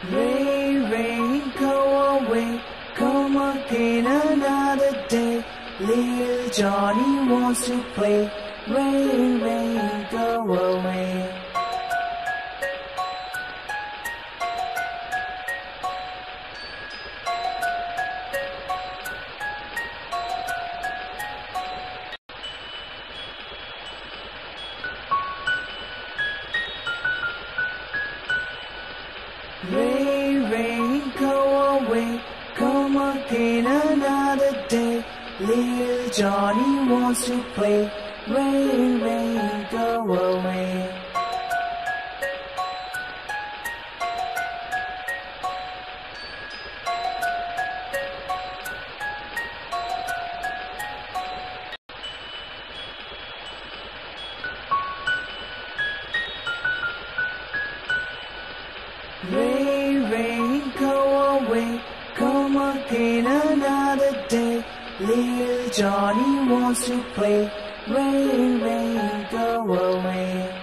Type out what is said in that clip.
Rain, rain, go away, come again another day. Little Johnny wants to play. Rain, rain, go away. Rain, rain, go away, come again another day. Little Johnny wants to play. Rain, rain, go away. Rain, rain, go away, come again another day. Little Johnny wants to play. Rain, rain, go away.